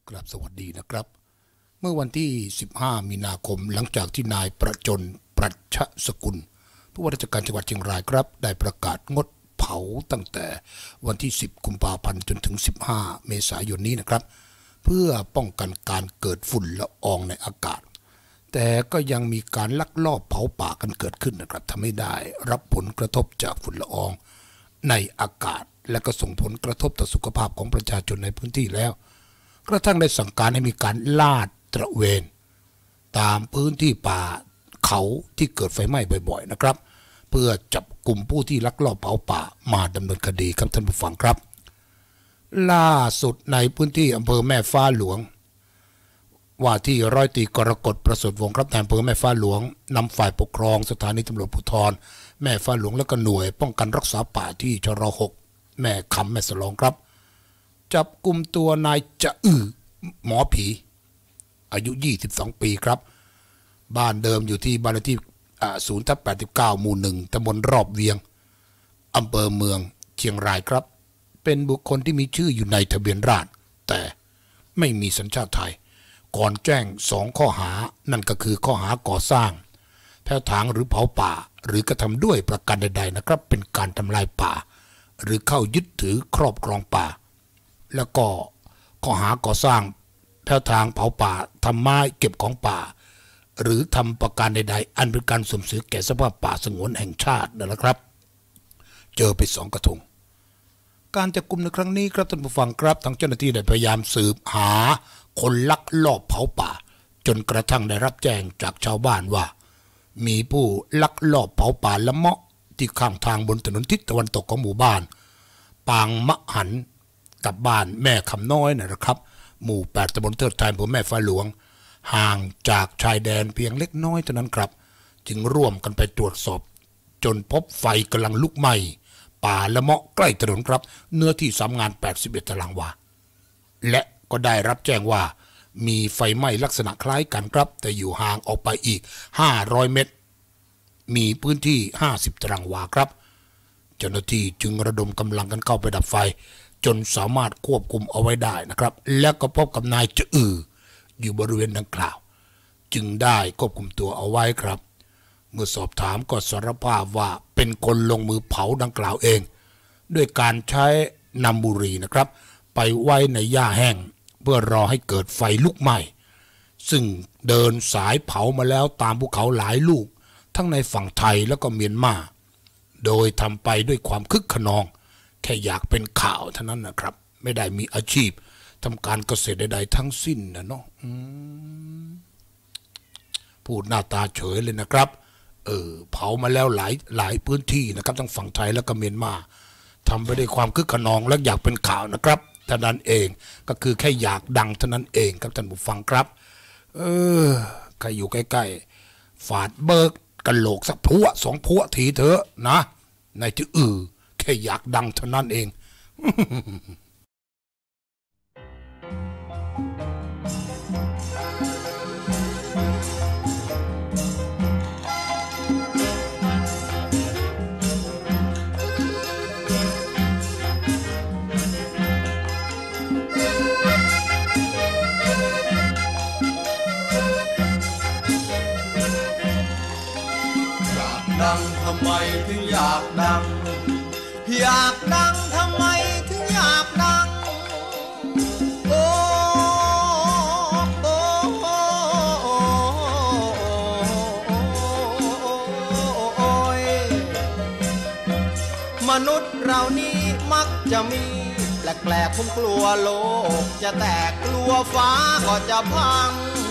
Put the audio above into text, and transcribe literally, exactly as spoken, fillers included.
กราบสวัสดีนะครับเมื่อวันที่สิบห้ามีนาคมหลังจากที่นายประจนปรัชสกุลผู้ว่าราชการจังหวัดเชียงรายครับได้ประกาศงดเผาตั้งแต่วันที่สิบกุมภาพันธ์จนถึงสิบห้าเมษายนนี้นะครับเพื่อป้องกันการเกิดฝุ่นละอองในอากาศแต่ก็ยังมีการลักลอบเผาป่ากันเกิดขึ้นนะครับทำให้ได้รับผลกระทบจากฝุ่นละอองในอากาศและก็ส่งผลกระทบต่อสุขภาพของประชาชนในพื้นที่แล้วกระทั่งได้สั่งการให้มีการลาดตระเวนตามพื้นที่ป่าเขาที่เกิดไฟไหม้บ่อยๆนะครับเพื่อจับกลุ่มผู้ที่ลักลอบเผาป่ามาดำเนินคดีครับท่านผู้ฟังครับล่าสุดในพื้นที่อำเภอแม่ฟ้าหลวงว่าที่ร้อยตรีกรกฎประเสริฐวงศ์ครับนายอำเภอแม่ฟ้าหลวงนำฝ่ายปกครองสถานีตำรวจภูธรแม่ฟ้าหลวงและก็หน่วยป้องกันรักษาป่าที่ชรหกแม่คำแม่สลองครับจับกลุ่มตัวนายจะอื้อหมอผีอายุยี่สิบสองปีครับบ้านเดิมอยู่ที่บ้านเลขที่ศูนย์ทับแปดสิบเก้าหมู่หนึ่งตำบลรอบเวียงอำเภอเมืองเชียงรายครับเป็นบุคคลที่มีชื่ออยู่ในทะเบียนราษฎร์แต่ไม่มีสัญชาติไทยก่อนแจ้งสองข้อหานั่นก็คือข้อหาก่อสร้างแผ่วถางหรือเผาป่าหรือกระทำด้วยประการใดๆนะครับเป็นการทำลายป่าหรือเข้ายึดถือครอบครองป่าแล้วก็ข้อหาก่อสร้างแผ่วถางเผาป่าทำไม้เก็บของป่าหรือทำประการใดๆอันเป็นการสุ่มเสียแก่สภาพป่าสงวนแห่งชาตินั่นแหละครับเจอไปสองกระทงการจับกุมในครั้งนี้ครับท่านผู้ฟังครับทางเจ้าหน้าที่ได้พยายามสืบหาคนลักลอบเผาป่าจนกระทั่งได้รับแจ้งจากชาวบ้านว่ามีผู้ลักลอบเผาป่าละเมาะที่ข้างทางบนถนนทิศตะวันตกของหมู่บ้านปางมะหันกับบ้านแม่คำน้อยนะครับหมู่แปดตำบลเทิดไทยอำเภอแม่ฟ้าหลวงห่างจากชายแดนเพียงเล็กน้อยเท่านั้นครับจึงร่วมกันไปตรวจสอบจนพบไฟกำลังลุกไหม้ป่าละเมาะใกล้ถนนครับเนื้อที่สามงานแปดสิบเอ็ดตารางวาและก็ได้รับแจ้งว่ามีไฟไหม้ลักษณะคล้ายกันครับแต่อยู่ห่างออกไปอีกห้าร้อยเมตรมีพื้นที่ห้าสิบตารางวาครับเจ้าหน้าที่จึงระดมกำลังกันเข้าไปดับไฟจนสามารถควบคุมเอาไว้ได้นะครับแล้วก็พบกับนายจะอืออยู่บริเวณดังกล่าวจึงได้ควบคุมตัวเอาไว้ครับเมื่อสอบถามก็สารภาพว่าเป็นคนลงมือเผาดังกล่าวเองด้วยการใช้นำบุหรี่นะครับไปไว้ในหญ้าแห้งเพื่อรอให้เกิดไฟลุกไหม้ซึ่งเดินสายเผามาแล้วตามภูเขาหลายลูกทั้งในฝั่งไทยแล้วก็เมียนมาโดยทำไปด้วยความคึกขนองแค่อยากเป็นข่าวเท่านั้นนะครับไม่ได้มีอาชีพทำการเกษตรใดๆทั้งสิ้นนะเนาะพูดหน้าตาเฉยเลยนะครับเออเผามาแล้วหลายหลายพื้นที่นะครับทั้งฝั่งไทยแล้วก็เมียนมาทำไปด้วยความคึกขนองและอยากเป็นข่าวนะครับเท่านั้นเองก็คือแค่อยากดังเท่านั้นเองครับท่านผู้ฟังครับเออใครอยู่ใกล้ๆฝาดเบิกกระโหลกสักพัวสองพัวทีเถอะนะในที่อือแค่อยากดังเท่านั้นเองดังทำไมถึงอยากดังอยากดังทำไมถึงอยากดังโอ้โอ้โอ้โอ้ยมนุษย์เรานี้มักจะมีแปลกๆผมกลัวโลกจะแตกกลัวฟ้าก็จะพัง